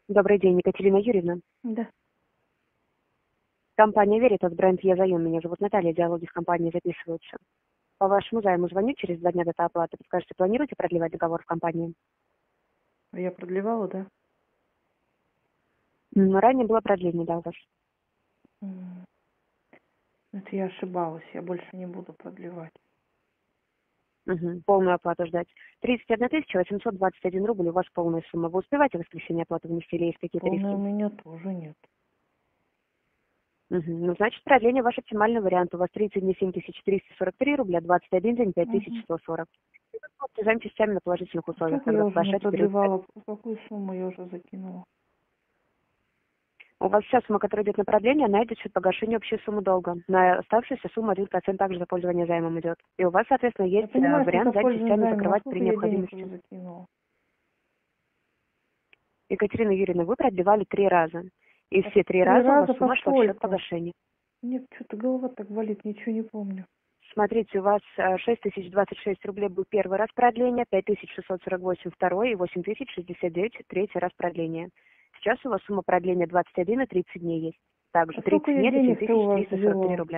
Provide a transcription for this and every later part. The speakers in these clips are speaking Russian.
Добрый день, Екатерина Юрьевна. Да. Компания Veritas, бренд Я Заем. Меня зовут Наталья, диалоги с компанией записываются. По вашему займу звоню через 2 дня до оплаты. Подскажите, планируете продлевать договор в компании? Я продлевала, да? Ранее было продление, да, у вас? М, Это я ошибалась, я больше не буду продлевать. Полную оплату ждать. 31 821 рубль, у вас полная сумма. Вы успеваете в воскресенье оплату внести или есть какие-то Полной у риски? меня тоже нет. Значит, продление ваш оптимальный вариант. У вас 30 дней 7343 рубля, 21 день Мгм. 5140. Займ частями на положительных А условиях, сколько когда я уже погашать в период. напродлевала? Какую сумму я уже закинула? У вас вся сумма, которая идет на продление, она идет счет погашения общей суммы долга. На оставшуюся сумму 1% также за пользование займом идет. И у вас, соответственно, Я есть понимаю, что за вариант займ пользование частями займом, а закрывать при сколько я денег уже необходимости. закинула? Екатерина Юрьевна, вы продлевали 3 раза. И А все 3 3 раза у вас раза по сумма шла в счет сколько? погашения. Нет, что-то голова так болит, ничего не помню. Смотрите, у вас 6026 рублей был первый раз продление, 5648 второй и 8069 третий раз продление. Сейчас у вас сумма продления 21 и 30 дней есть. Также А 30 сколько я дней это денег-то у вас 7343 взяла? рубля.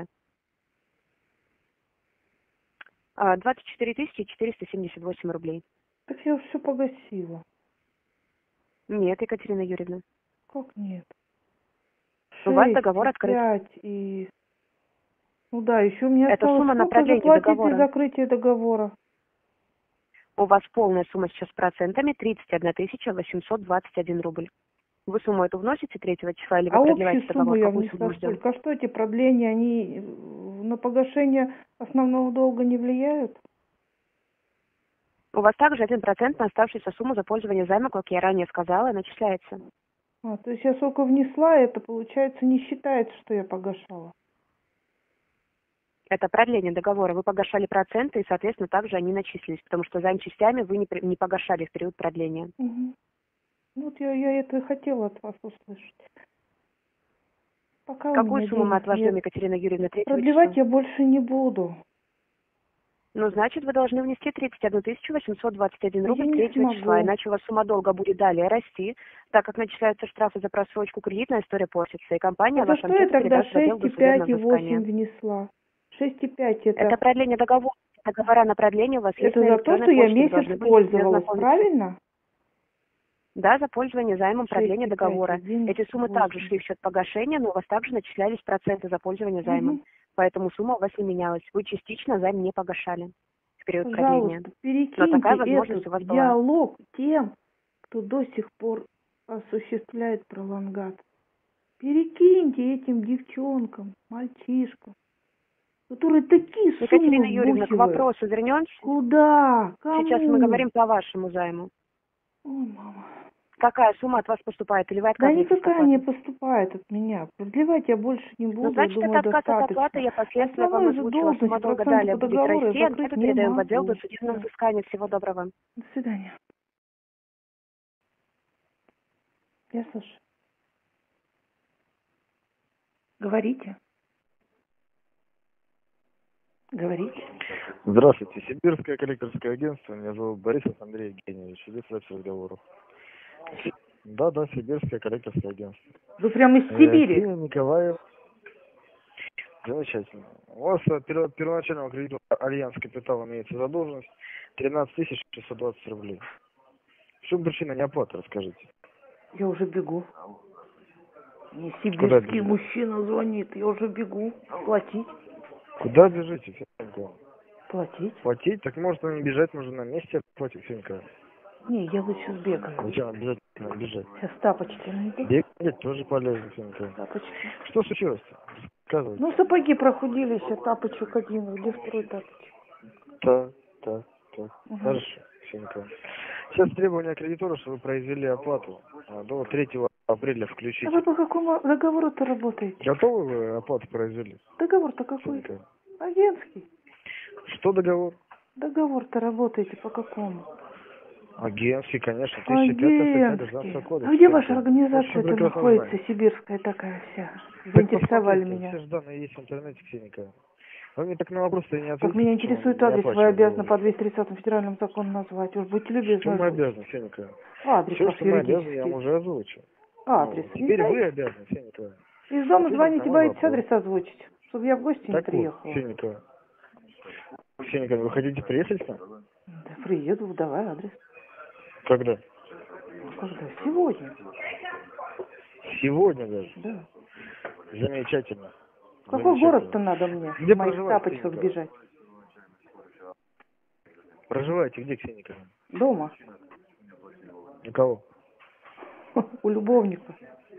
24 478 рублей. Так я все погасила. Нет, Екатерина Юрьевна. Как нет? У вас 6 договор и открыт. 5 и... Ну да, еще мне Это осталось сумма на сколько продление заплатить за договора. закрытие договора? У вас полная сумма сейчас с процентами 31 821 рубль. Вы сумму эту вносите 3 числа или вы А общую продлеваете сумму договор? я Какую сумму внесла мы ждем? сколько? А что эти продления, они на погашение основного долга не влияют? У вас также 1% на оставшуюся сумму за пользование займа, как я ранее сказала, начисляется. То есть я сколько внесла, это получается не считается, что я погашала. Это продление договора. Вы погашали проценты, и, соответственно, также они начислились, потому что займ частями вы не погашали в период продления. Мгм. Ну вот я это и хотела от вас услышать. Пока у Какую меня сумму мы от денег вас ждем, нет. Екатерина Юрьевна, 3 числа? Продлевать я больше не буду. Ну, значит, вы должны внести 31 821 А я рубль не 3 числа, смогу. иначе у вас сумма долга будет далее расти, так как начисляются штрафы за просрочку, кредитная история портится, и компания А за ваш что я анкету тогда передаст в отдел 6 и досудебного 5 и взыскания. 8 внесла? 6 и 5 Это это, продление договора. Договора на продление у вас есть это на за то, электронной что я почте, вы месяц должны были с ней пользовалась, ознакомиться. правильно? Да, за пользование займом 6 продление и 5, договора. 11, Эти суммы также 8. шли в счет погашения, но у вас также начислялись проценты за пользование займом. Угу. Поэтому сумма у вас не менялась. Вы частично займ не погашали в период продления. Пожалуйста, Но перекиньте такая возможность этот у вас была. диалог тем, кто до сих пор осуществляет пролонгат. Перекиньте этим девчонкам, мальчишкам, которые такие Екатерина суммы Юрьевна, к вбухивают. вопросу вернемся. Куда? Сейчас мы Кому? говорим по вашему займу. Ой, мама. Какая сумма от вас поступает, или вы Да отказываетесь от никакая не оплаты? поступает от меня. Продлевать я больше не Ну, буду, я значит, думаю, это отказ от оплаты, достаточно. я последствия вам Основной же озвучила. долг, Сумма эти долга проценты далее по будет договору я расти, закрыть анкету не передаем в отдел могу. досудебного Всё. взыскания. Всего доброго. До свидания. Я слушаю. Говорите. Говорите. Здравствуйте, Сибирское коллекторское агентство. Меня зовут Борисов Андрей Евгеньевич. Иди запись разговоров. Да, Сибирское коллекторское агентство. Вы прямо из Сибири? Ксения Николаев. Замечательно. У вас от первоначального кредита Альянс Капитал имеется задолженность 13 620 рублей. В чем причина неоплаты, расскажите. Я уже бегу. Мне Куда сибирский бежите? мужчина звонит. Я уже бегу. Платить. Куда бежите, Ксения Николаевна? Платить. Платить? Так может не бежать, можно на месте платить, Ксения Николаевна. Не, я лучше сбегаю. Зачем обязательно бежать? Сейчас тапочки найду. Бегать тоже полезно, Ксения Николаевна. Тапочки. Что случилось-то? Рассказывайте. Ну, сапоги прохудились, а тапочек один. Где второй тапочек? Так. Угу. Хорошо, все Николай. Сейчас требования кредитора, что вы произвели оплату до 3 апреля А вы включительно. по какому договору-то работаете? Готовы вы оплату произвели? Договор-то Всё, какой? Николай. Агентский. Что договор? Договор-то работаете по какому? Агентский, конечно, 1005 статья Гражданского Агентский. кодекса. А где ваша организация Очень это прекрасно находится, знаю. сибирская такая вся? Так Заинтересовали посмотрите, меня. все же данные есть в интернете, все Николай. Вы мне так на вопросы не Как ответите, меня почему интересует не адрес, вы оплачиваем обязаны долг. по 230 федеральному закону назвать. Уж будьте любезны Что мы озвучить. обязаны, все Николай? Адрес Все, ваш что мы обязаны, я юридический. вам уже озвучил. Адрес. Ну, теперь Не вы знаете? обязаны, Ксения Николаевна. Из дома Ответить звоните, на мой боитесь вопрос. адрес озвучить, чтобы я в гости не Так вот, приехала. Ксения Николаевна. Ксения Николаевна, вы хотите приехать к нам? Да приеду, давай адрес. Когда? Когда? Сегодня. Сегодня даже. Да. Замечательно. В какой Замечательно. город-то надо мне? Где в моих проживаете, тапочках Ксения бежать? Проживаете где, Ксения Николаевна? Дома. У кого? У любовника.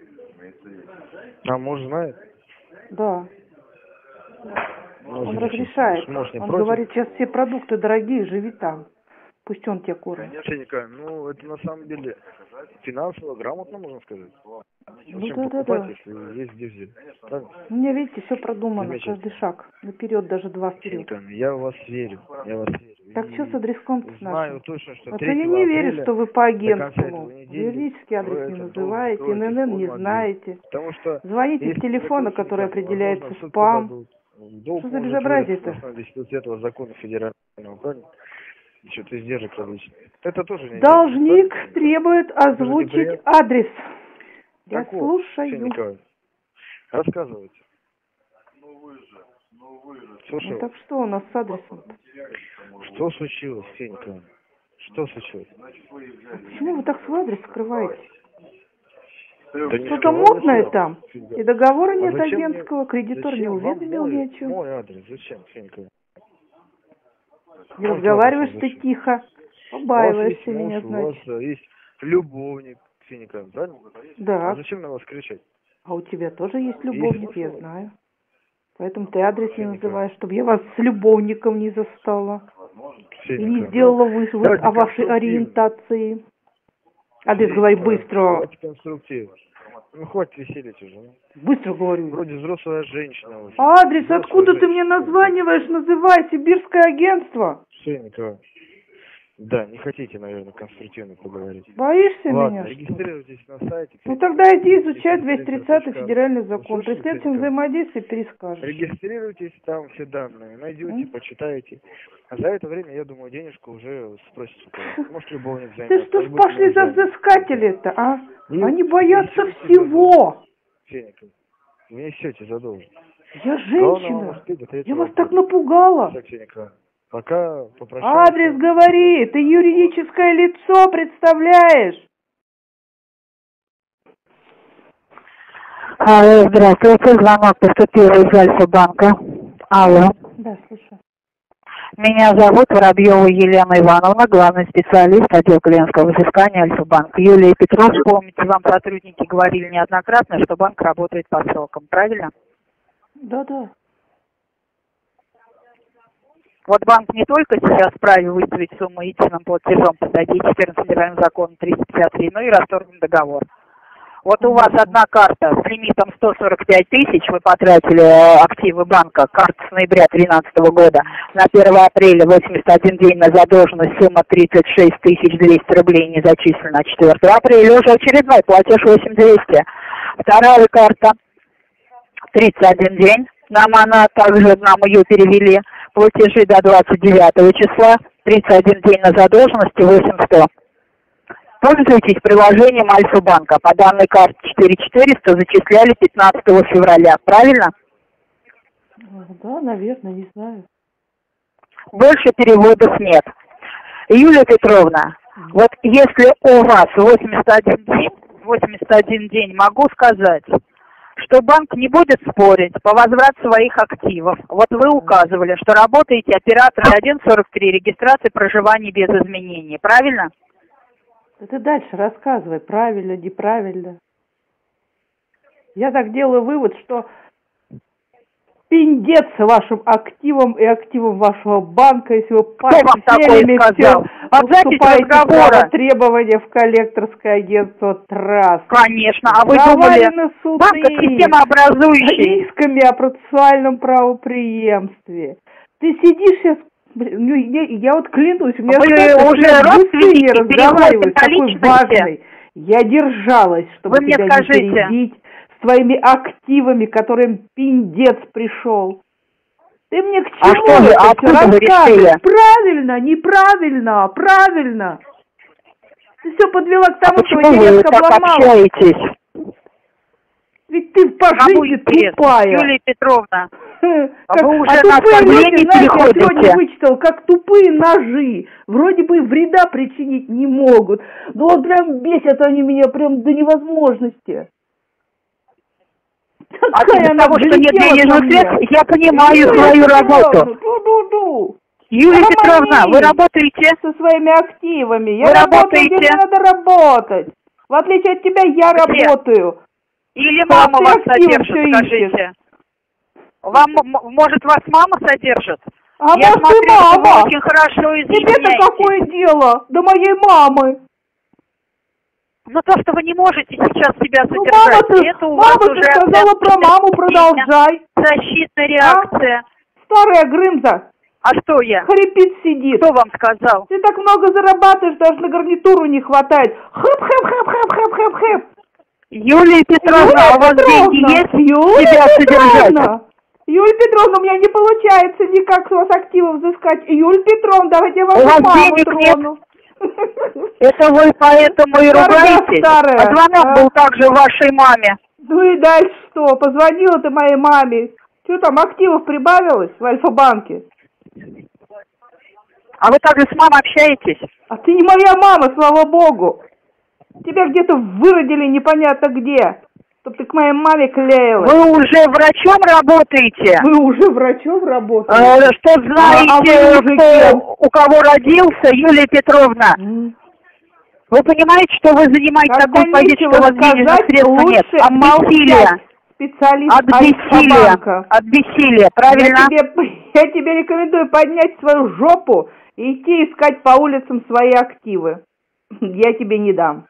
А муж знает? Да. Ну, Он замечательно. разрешает. Муж не Он против? говорит, сейчас все продукты дорогие, живи там. Пусть он тебя кормит. Ксения Николаевна, ну это на самом деле финансово грамотно, можно сказать. Ну Зачем да. покупать, если есть где взять? Правильно? У меня, видите, все продумано, Замечательно. каждый шаг. Наперед, даже два Ксения вперед. Николаевна, я в вас верю. Я в вас верю. Так И что с адреском-то с знаю нашим? точно, что Вот 3 я не верю, апреля что вы по до конца агентству. этого недели Юридический адрес вы не это называете, должен ННН строить не телефонный знаете. Потому что Звоните с если телефона, это который очень определяется возможно, в суд спам. подадут. Долг Что за может безобразие-то? выдаться на основе 10 закона федерального, правильно? Что-то издержек различных. Это тоже не Должник правильно? требует озвучить неприятно. адрес. Я Так вот, Ксения слушаю. Николаевна, рассказывайте. Слушаю. Ну так что у нас с адресом? Что случилось, Ксения Николаевна? Что случилось? Почему вы так свой адрес скрываете? Да не Что-то скрываю мутное ничего. там. Ксения И договора А нет зачем агентского, кредитор не зачем вам уведомил ни о чем. мой адрес? Зачем, Ксения Николаевна? Не разговариваешь ты Зачем? тихо. У вас есть Побаиваешься муж, меня, у вас значит. есть любовник, Ксения Николаевна, правильно? А Да. зачем на вас кричать? А у тебя тоже есть любовник, я смысл? знаю. Поэтому ты адрес не Ксения называешь, чтобы я вас с любовником не застала. Ксения И не Николаевна, сделала вывод давайте о вашей конструктивно. ориентации. Адрес Ксения говори Николаевна, быстро. Давайте конструктивно. Ну, хватит веселить уже. Ну. Быстро говорю. Вроде взрослая женщина уже. Адрес, Взрослая откуда ты мне женщина. названиваешь? Называй, Сибирское агентство. Ксения Николаевна. Да, не хотите, наверное, конструктивно поговорить. Боишься Ладно, меня, что ли? регистрируйтесь на сайте. Ну тогда иди изучать 230 федеральный закон. При Слушайте, следующем Ксения взаимодействии перескажешь. Регистрируйтесь, там все данные найдете, почитаете. А за это время, я думаю, денежку уже спросите у кого-то. Может, любовник займет. Ты что ж может быть, пошли муж за займет. взыскатели-то, а? Вы Они боятся несете всего. Ксения Николаевна, вы несете задолженность. Я Главное вам женщина. успеть до 3 Я вас апреля. так напугала. Всё, Ксения Николаевна. Пока попрощаюсь. Адрес говори, ты юридическое лицо представляешь. Здравствуйте, звонок поступил из Альфа-банка. Алло. Да, слушаю. Меня зовут Воробьева Елена Ивановна, главный специалист отдела клиентского взыскания Альфа-банк. Юлия Петров, помните, вам сотрудники говорили неоднократно, что банк работает по срокам, правильно? Да. Вот банк не только сейчас вправе выставить сумму единым платежом по статье 14 Федерального закона 353, но и расторгнуть договор. Вот у вас одна карта с лимитом 145 тысяч, вы потратили активы банка, карта с ноября 2013 года, на 1 апреля 81 день на задолженность, сумма 36 200 рублей не зачислена, 4 апреля уже очередной платеж 8200. Вторая карта 31 день, она также нам ее перевели, платежи до 29 числа, 31 день на задолженности, 8100. Пользуйтесь приложением Альфа-банка. По данной карте 4400 зачисляли 15 февраля. Правильно? Да, наверное, не знаю. Больше переводов нет. Юлия Петровна, вот если у вас 81 день, могу сказать, что банк не будет спорить по возврату своих активов. Вот вы указывали, что работаете оператором 1.43, регистрация проживания без изменений. Правильно? Да ты дальше рассказывай, правильно, неправильно. Я так делаю вывод, что пиндец вашим активам и активам вашего банка, если вы вам такое сказал? От записи разговора. Требования в коллекторское агентство ТРАС. Конечно, а вы думали, банк системообразующий. Исками о процессуальном правопреемстве. Ты сидишь сейчас, я вот клянусь, у меня вы уже родственники, разговаривают по такой личности. важный. Я держалась, чтобы Вы мне тебя скажите. не перебить с твоими активами, которым пиндец пришел. Ты мне к чему что же, это откуда все вы рассказываешь? решили? Правильно, неправильно, правильно. Ты все подвела к тому, что почему вы Елецка так обломалась. общаетесь? Ведь ты по Кому жизни интересно? тупая. Юлия Петровна, Как, вы уже а на тупые оскорбление люди, знаете, я сегодня переходите. вычитал, как тупые ножи. Вроде бы вреда причинить не могут. Но вот прям бесят они меня прям до невозможности. А Такая из-за она того, что нет влетела денежных ко мне. средств, я понимаю Юлия свою Петровна, работу. ду-ду-ду. Юлия Угомонись Петровна, вы работаете? со своими активами. Я Вы работаю, где работаете? мне надо работать. В отличие от тебя, я Где? работаю. Или Да, мама ты вас активы содержит, всё скажите? Вам, может, вас мама содержит? А Я может, смотрю, ты что вы мама? очень хорошо Тебе-то изъясняетесь. какое дело до моей мамы? Но то, что вы не можете сейчас себя Ну, содержать, это у вас мама, уже ты сказала про маму, продолжай. защитная реакция. Старая Грымза, А что я? хрипит сидит. Кто вам сказал? Ты так много зарабатываешь, даже на гарнитуру не хватает. Хып-хып-хып-хып-хып-хып-хып. Юлия Петровна, а у вас деньги есть себя содержать? Юлия Петровна, у меня не получается никак с вас активов взыскать. Юлия Петровна, давайте я У вашу вас маму денег трону. Это вы поэтому и ругаетесь? Старая. А звонок был также вашей маме. Ну и дальше что? Позвонила ты моей маме. Что там, активов прибавилось в Альфа-банке? А вы также с мамой общаетесь? А ты не моя мама, слава богу. Тебя где-то выродили непонятно где, чтоб ты к моей маме клеилась. Вы уже врачом работаете? Вы уже врачом работаете? Что знаете, вы кто у кого родился, Юлия Петровна? Вы понимаете, что вы занимаете Когда такую позицию, что у вас денежных средств нет? От бессилия. Специалист От бессилия. Альфа-банка. От бессилия, правильно? Я тебе рекомендую поднять свою жопу и идти искать по улицам свои активы. Я тебе не дам.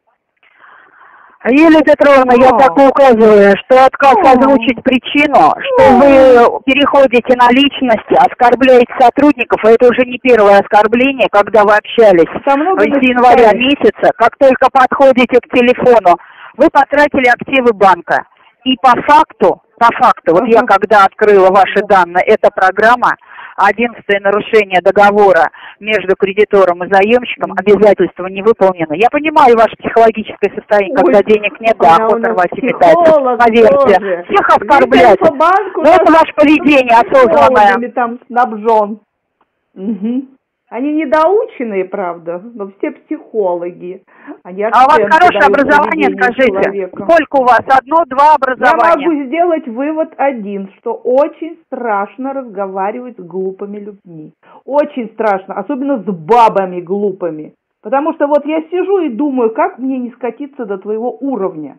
Юлия Петровна, я так указываю, что отказ озвучить причину, что вы переходите на личности, оскорбляете сотрудников, и это уже не первое оскорбление, когда вы общались с января месяца, как только подходите к телефону, вы потратили активы банка. И по факту, вот я когда открыла ваши данные, эта программа, 11-е нарушение договора между кредитором и заемщиком, обязательства не выполнено. Я понимаю ваше психологическое состояние, когда денег нет, да, охота рвать и метать. Поверьте, всех оскорблять. Но это ваше поведение осознанное. Там снабжен. Угу. Они недоученные, правда, но все психологи. А у вас хорошее образование, скажите? Сколько у вас? 1-2 образования? Я могу сделать вывод один, что очень страшно разговаривать с глупыми людьми. Очень страшно, особенно с бабами глупыми. Потому что вот я сижу и думаю, как мне не скатиться до твоего уровня.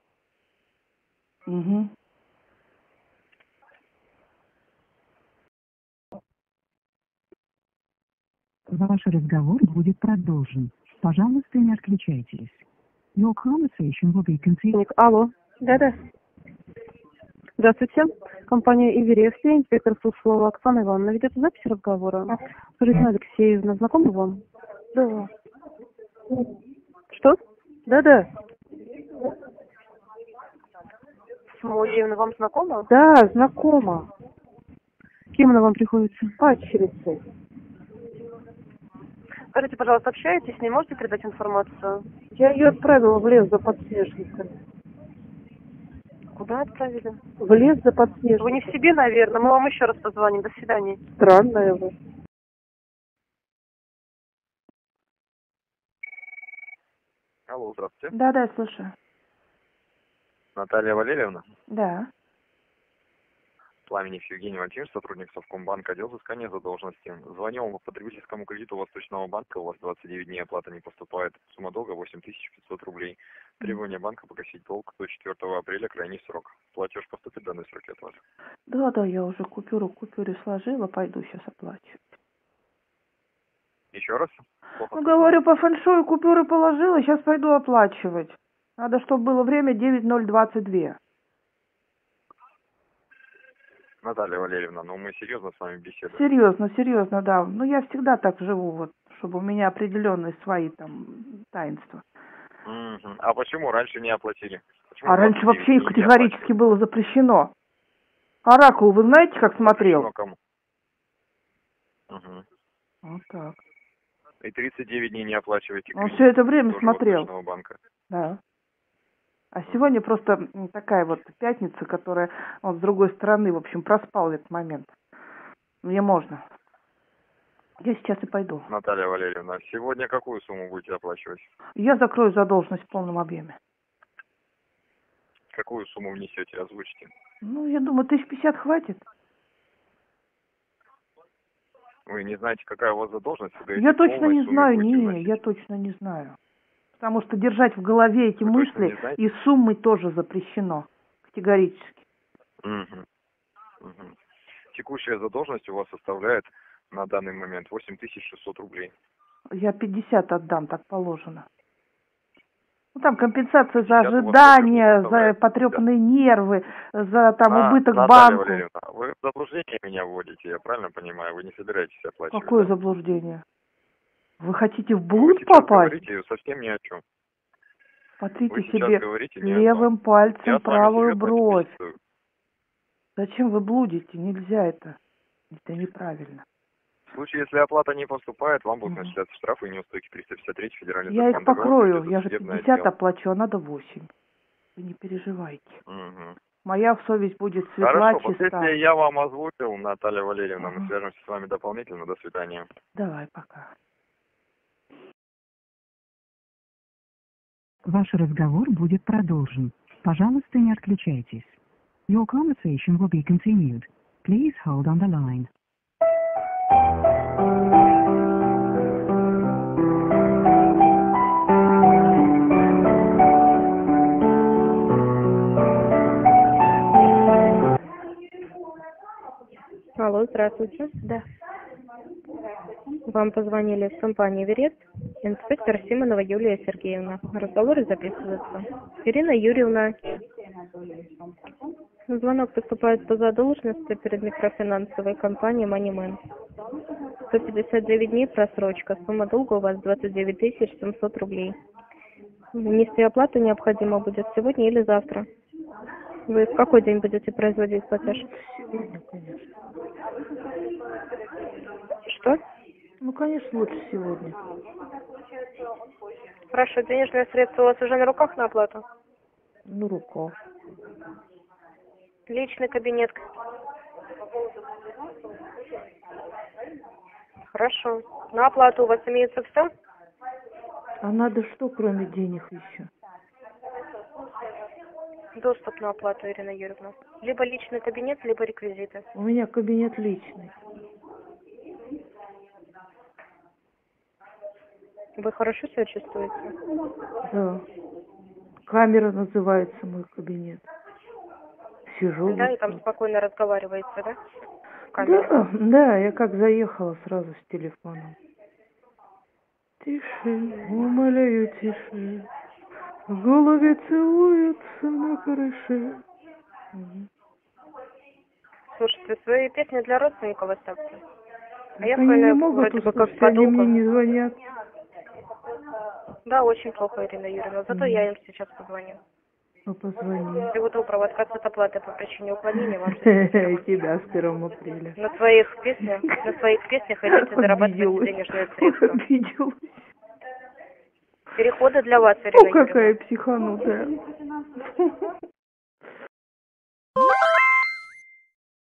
Угу. Ваш разговор будет продолжен. Пожалуйста, не отключайтесь. Your conversation will be continued. Алло. Да-да. Здравствуйте. Компания Эверест, инспектор Суслова Оксана Ивановна. Ведет запись разговора. Скажите, Алексеевна, знакома вам? Да. Что? Да-да. Смолеевна вам знакома? Да, знакома. Кем она вам приходится? Падчерицей. Скажите, пожалуйста, общаетесь с ней, можете передать информацию? Я ее отправила в лес за подснежниками. Куда отправили? В лес за подснежниками. Вы не в себе, наверное. Мы вам еще раз позвоним. До свидания. Странная вы. Алло, здравствуйте. Да, слушаю. Наталья Валерьевна? Да. Пламенев Евгений Валентинович, сотрудник Совкомбанка, отдел взыскания задолженности. Звонил вам по потребительскому кредиту Восточного банка, у вас 29 дней оплата не поступает. Сумма долга 8500 рублей. Требование банка погасить долг до 4 апреля, крайний срок. Платеж поступит в данные сроки от вас. Да, я уже купюру сложила, пойду сейчас оплачивать. Еще раз? Говорю, по фэншую купюры положила, сейчас пойду оплачивать. Надо, чтобы было время 9:022. Наталья Валерьевна, мы серьезно с вами беседуем. Серьезно, да. Я всегда так живу, чтобы у меня определенные свои там таинства. А почему раньше не оплатили? Раньше вообще категорически было запрещено. Оракул, вы знаете, как смотрел? Кому? Вот так. И 39 дней не оплачиваете. Он все это время смотрел. Банка. Да. А сегодня просто такая вот пятница, которая вот с другой стороны, в общем, проспал этот момент. Мне можно. Я сейчас и пойду. Наталья Валерьевна, сегодня какую сумму будете оплачивать? Я закрою задолженность в полном объеме. Какую сумму внесете, озвучите? Ну, я думаю, 1050 хватит. Вы не знаете, какая у вас задолженность? Вы говорите, Я точно полной не сумме знаю, будете не, вносить. я точно не знаю. Потому что держать в голове эти Вы точно мысли не знаете? и суммы тоже запрещено. Категорически. Мгм. Мгм. Текущая задолженность у вас составляет на данный момент 8600 рублей. Я 50 отдам, так положено. Ну, там компенсация за 50 у вас ожидание, платеж не за составляет. потрепанные нервы, за там убыток Наталья банку. Валерьевна, вы в заблуждение меня вводите, я правильно понимаю? Вы не собираетесь оплачивать? Какое да? заблуждение? Вы хотите в Вы блуд сейчас попасть? говорите совсем ни о чем. Потрите Вы сейчас себе говорите ни о левым том. пальцем Я с вами правую серьезно бровь. беседую. Зачем вы блудите? Нельзя это. Это неправильно. В случае, если оплата не поступает, вам будут Мгм. начисляться штрафы и неустойки 353 федеральный Я закон. их Договор покрою. ведется Я же судебное 50 дело. оплачу, а надо 8. Вы не переживайте. Мгм. Моя совесть будет светла, Хорошо, чиста. последствия я вам озвучил, Наталья Валерьевна. Мы Ага. свяжемся с вами дополнительно. До свидания. Давай, пока. Ваш разговор будет продолжен. Пожалуйста, не отключайтесь. Your conversation will be continued. Please hold on the line. Алло, здравствуйте. Да. Вам позвонили с компании «Верет». Инспектор Симонова Юлия Сергеевна. Разговоры записываются. Ирина Юрьевна. Звонок поступает по задолженности перед микрофинансовой компанией «Манимен». 159 дней просрочка. Сумма долга у вас 29 700 рублей. Внести оплату необходимо будет сегодня или завтра. Вы в какой день будете производить платеж? Сегодня, конечно. Что? Ну, конечно, лучше сегодня. Хорошо, денежные средства у вас уже на руках на оплату? Ну, рука. Личный кабинет. Хорошо. На оплату у вас имеется все? А надо что, кроме денег еще? Доступ на оплату, Ирина Юрьевна. Либо личный кабинет, либо реквизиты. У меня кабинет личный. Вы хорошо себя чувствуете? Да. Камера называется мой кабинет. Сижу. Да, и вот там тут. спокойно разговариваете, да? В камере. Да, я как заехала сразу с телефоном. Тише, умоляю, тише. Голуби целуются на крыше. Мгм. Слушайте, свои песни для родственников оставьте. А я Они не вспоминаю, могут вроде бы как услышать, они подолгу. мне не звонят. Да, очень плохо, Ирина Юрьевна. Зато я им сейчас позвоню. Ну, позвони. Всего доброго. Отказ от оплаты по причине уклонения вам Тебя с 1 апреля. на своих песнях хотите зарабатывать Обиделась. денежные средства. Обиделась. Переходы для вас, Ирина О, какая Юрьевна. психанутая.